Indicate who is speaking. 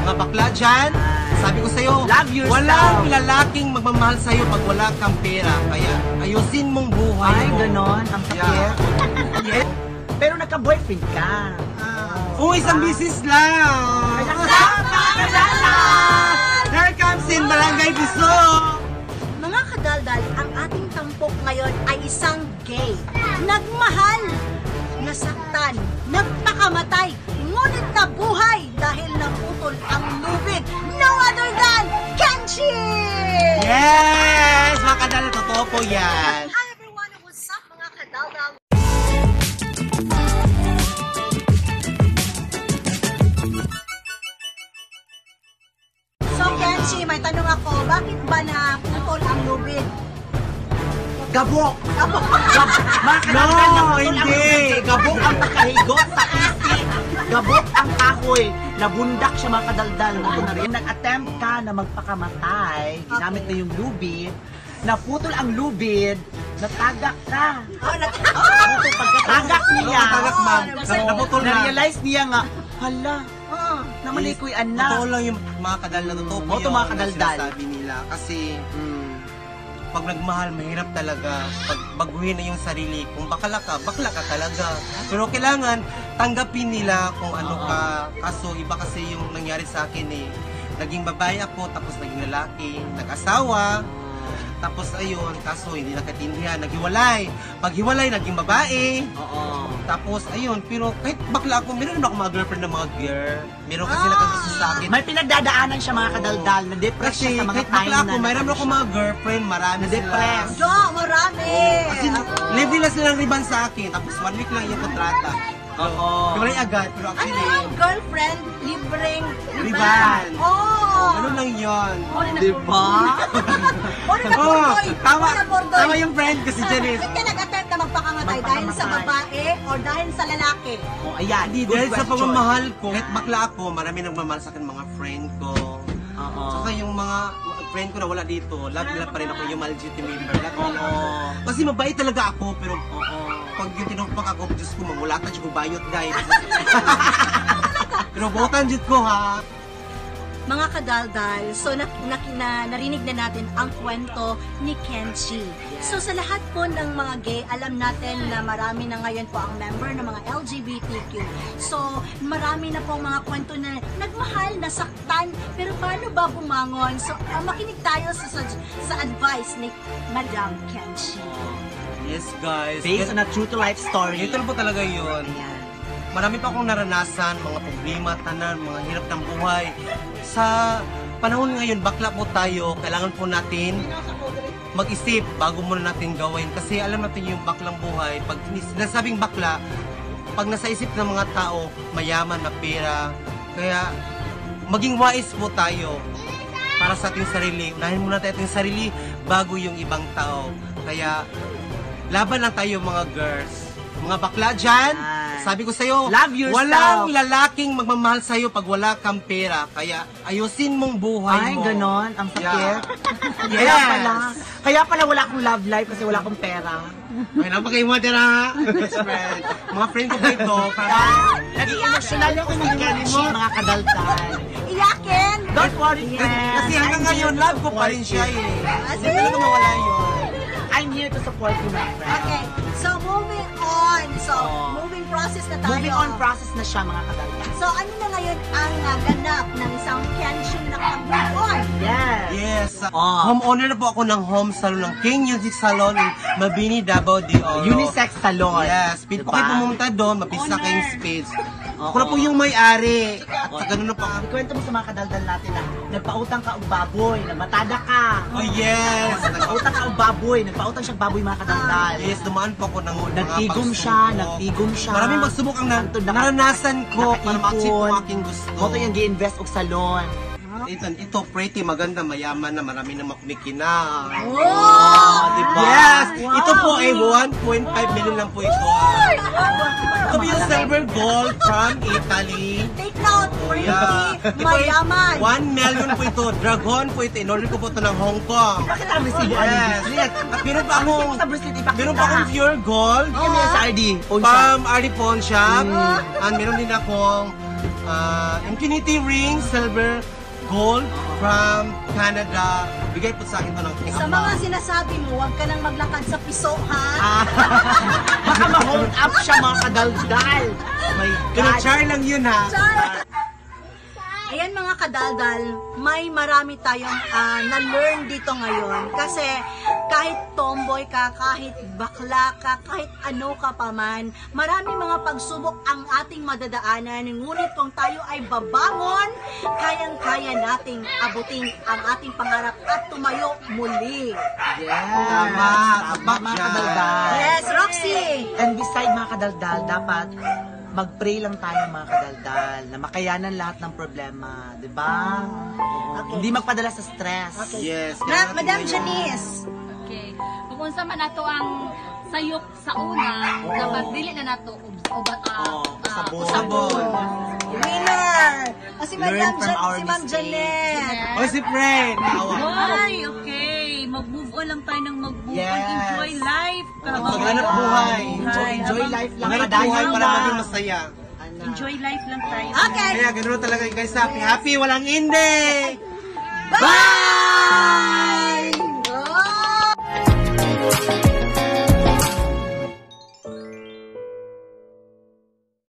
Speaker 1: Mga bakla dyan, sabi ko sa'yo,
Speaker 2: love yourself.
Speaker 1: Walang lalaking magmamahal sa'yo pag wala kang pera. Kaya ayusin mong buhay
Speaker 2: Ay,
Speaker 1: mo.
Speaker 2: ganon. Ang sakit. Yeah. Pero nagka-boyfriend ka.
Speaker 1: Isang business lang. Here comes in Barangay Biso.
Speaker 3: Mga kadaldal, ang ating tampok ngayon ay isang gay. Nagmahal, nasaktan, nagpakamatay, ngunit nabuhay dahil naputol ang lubid. No other than Kenshi!
Speaker 1: Yes! Mga kadaldal, totoo po yan.
Speaker 3: Hi everyone, what's up mga kadaldal? So Kenshi, may tanong ako, bakit ba naputol ang lubid?
Speaker 2: Gabok!
Speaker 3: Ako.
Speaker 2: Mga
Speaker 1: No,
Speaker 2: kadaldal, naputol ang
Speaker 1: hindi.
Speaker 2: lubid. Gabok ang pagkahigot sa isip. Gabok ang kahoy. Nabundak siya mga kadaldal. Nag-attempt ka na magpakamatay. Ginamit na yung lubid. Naputol ang lubid. Natagak ka. Pagkatagak niya.
Speaker 1: Tagak, ma'am. Naputol na.
Speaker 2: Na-realize niya nga, hala, namalikoy anak.
Speaker 1: Totoo lang yung mga kadaldal. Totoo po
Speaker 2: Oo,
Speaker 1: yun
Speaker 2: mga
Speaker 1: na
Speaker 2: kadaldal.
Speaker 1: sinasabi nila. Kasi pag nagmahal, mahirap talaga. Pag baguhin na yung sarili. Kung bakla ka talaga. Pero kailangan tanggapin nila kung ano ka. Kaso iba kasi yung nangyari sa akin eh. Naging babae ako, tapos naging lalaki, nag-asawa. Tapos ayun, kaso hindi nakatindihan, naghiwalay. Paghiwalay, naging babae.
Speaker 2: Oo.
Speaker 1: Tapos ayun, pero kahit bakla ako, meron naman ako mga girlfriend na mga girl. Meron kasi nakagusto sa akin.
Speaker 2: May pinagdadaanan siya mga kadaldal. Na-depress
Speaker 1: Kasi
Speaker 2: siya sa mga
Speaker 1: kahit
Speaker 2: time
Speaker 1: bakla
Speaker 2: na
Speaker 1: ako, mayroon ako mga girlfriend, marami
Speaker 2: na-depress.
Speaker 1: sila.
Speaker 3: Jo, marami!
Speaker 1: Kasi live nila silang riban sa akin, tapos 1 week lang yung kontrata.
Speaker 2: Oo.
Speaker 1: Hiwalay agad, pero
Speaker 3: Ano
Speaker 1: actually,
Speaker 3: ang girlfriend, libreng
Speaker 1: riban.
Speaker 3: Oh!
Speaker 1: Ano lang yun?
Speaker 2: Di ba?
Speaker 3: Ori na
Speaker 1: Oo,
Speaker 3: bordoy!
Speaker 1: tama,
Speaker 3: Ori na bordoy!
Speaker 1: tama yung friend kasi Janice.
Speaker 3: Bakit ka nag-attempt na magpakamatay? Dahil sa babae o dahil sa lalaki?
Speaker 2: Oh, ayan.
Speaker 1: Hindi,
Speaker 2: Good
Speaker 1: dahil sa
Speaker 2: question.
Speaker 1: pagmamahal ko, kahit bakla ako, marami nagmamahal sa akin mga friend ko.
Speaker 2: Oo.
Speaker 1: Saka yung mga friend ko na wala dito, love nila pa rin ako yung Malgity member. Love nila ako.
Speaker 2: Oo.
Speaker 1: Kasi mabait talaga ako, pero
Speaker 2: Oo.
Speaker 1: pag yung tinumpak ako, Diyos ko, mamulatan siya ko bayot, guys. Pero butan dito ko, ha?
Speaker 3: Mga kadaldal, so narinig na natin ang kwento ni Kenshi. So sa lahat po ng mga gay, alam natin na marami na ngayon po ang member ng mga LGBTQ. So marami na po mga kwento na nagmahal, nasaktan, pero paano ba bumangon? So makinig tayo sa advice ni Madam Kenshi.
Speaker 1: Yes, guys.
Speaker 2: Based on a true to life story.
Speaker 1: Ito po talaga yun.
Speaker 2: Ayan.
Speaker 1: Marami pa akong naranasan, mga problema, tanan, mga hirap ng buhay. Sa panahon ngayon, bakla po tayo, kailangan po natin mag-isip bago muna natin gawin. Kasi alam natin yung baklang buhay. Pag sinasabing bakla, pag nasa isip ng mga tao, mayaman na pera. Kaya maging wise po tayo para sa ating sarili. Unahin muna tayo ating sarili bago yung ibang tao. Kaya laban lang tayo mga girls. Mga bakla dyan, sabi ko sa'yo,
Speaker 2: Love yourself.
Speaker 1: walang lalaking magmamahal sa'yo pag wala kang pera. Kaya ayusin mong buhay
Speaker 2: Ay,
Speaker 1: mo.
Speaker 2: ganon. Ang sakit.
Speaker 1: Yes.
Speaker 2: Kaya pala wala akong love life kasi wala akong pera.
Speaker 1: Ay, napakaimodera ha. Best friend. Mga friend ko ba ito?
Speaker 2: Naging emotional ako ng Kenshi, mga kadaldal.
Speaker 3: Iyakin!
Speaker 2: Don't worry, friends.
Speaker 1: Kasi hanggang ngayon, love ko pa rin siya eh. Hindi talaga mawala yun.
Speaker 2: I'm here to support you, my friend.
Speaker 3: Okay, so moving on. So, moving process na tayo.
Speaker 2: Moving on process na siya, mga kadaldal.
Speaker 3: So, ano na ngayon ang ganap ng isang Kenshi na move on?
Speaker 2: Yes.
Speaker 1: Yes.
Speaker 2: Oh.
Speaker 1: Homeowner na po ako ng home salon ng King Music Salon in Mabini, Davao de Oro.
Speaker 2: Unisex salon.
Speaker 1: Yes. Speed po
Speaker 2: Diba?
Speaker 1: kayo pumunta doon, mapisa kayong speeds.
Speaker 2: Oo.
Speaker 1: Ako na po yung may-ari. At sa ganun na po.
Speaker 2: Ikwento mo sa mga kadaldal natin na nagpautang ka og baboy, nagmatada ka.
Speaker 1: Oh yes.
Speaker 2: Nagpautang ka og baboy, nagpautang siya og baboy, mga kadaldal.
Speaker 1: Yes, dumaan po ako ng mga
Speaker 2: Nagtigom
Speaker 1: pagsubok.
Speaker 2: siya, nagtigom siya.
Speaker 1: Maraming pagsubok ang
Speaker 2: Antod
Speaker 1: naranasan ko para
Speaker 2: nakaipon.
Speaker 1: ma-achieve ko ang aking gusto.
Speaker 2: Mo to yung gi-invest og salon.
Speaker 1: Ito, pretty, maganda, mayaman na, marami na makumikinang.
Speaker 3: Oh!
Speaker 1: Diba? Yes! Ito po ay 1.5 million lang po ito. Ito po yung silver gold from Italy.
Speaker 3: Take note, pretty,
Speaker 1: Yeah. Ito ay
Speaker 3: mayaman.
Speaker 1: 1 million po ito. Dragon po ito. In-order ko po ito ng Hong Kong.
Speaker 2: Bakit ang resibo
Speaker 1: Yes. Yes. At meron pa akong,
Speaker 2: sa bracelet ipakita?
Speaker 1: meron pa akong pure gold.
Speaker 2: Kami sa RD.
Speaker 1: From RD Pawn Shop. And meron din akong Infinity ring, silver, gold from Canada. Bigay po sa akin to ng
Speaker 3: Sa mga sinasabi mo, huwag ka nang maglakad sa piso, ha?
Speaker 2: Baka ma-hold up siya mga kadaldal. My
Speaker 1: Pero
Speaker 2: God.
Speaker 1: char lang yun ha.
Speaker 3: Ayan mga kadaldal, may marami tayong na-learn dito ngayon. Kasi kahit tomboy ka, kahit bakla ka, kahit ano ka pa man, marami mga pagsubok ang ating madadaanan. Ngunit kung tayo ay babangon, kayang-kaya nating abutin ang ating pangarap at tumayo muli.
Speaker 2: Yes.
Speaker 1: Tama.
Speaker 2: Tama mga
Speaker 1: Dyan.
Speaker 2: kadaldal.
Speaker 3: Yes, Roxy!
Speaker 2: And beside mga kadaldal, dapat mag-pray lang tayo mga kadaldal na makayanan lahat ng problema, di ba?
Speaker 3: Okay.
Speaker 2: Hindi magpadala sa stress.
Speaker 3: Okay.
Speaker 1: Yes.
Speaker 3: Madam Janice,
Speaker 4: Okay. Kung unsa man nato ang sayok sa una, dapat dili na nato
Speaker 1: Sabon.
Speaker 3: winner! O si
Speaker 2: Learn
Speaker 3: Madam
Speaker 2: from our
Speaker 3: si Ma'am
Speaker 2: mistakes.
Speaker 3: Janet.
Speaker 1: O si Fred.
Speaker 4: Ay, okay. Mag-move on lang tayo ng mag-move on.
Speaker 2: Yes.
Speaker 4: Enjoy life.
Speaker 1: Maghanap buhay.
Speaker 2: Enjoy life lang.
Speaker 1: Maghanap
Speaker 2: Kadayan
Speaker 1: buhay para
Speaker 2: lang.
Speaker 1: maging masaya.
Speaker 4: Enjoy life lang tayo.
Speaker 3: Okay.
Speaker 1: Kaya ganoon talaga guys. Happy, walang hindi.
Speaker 3: Bye!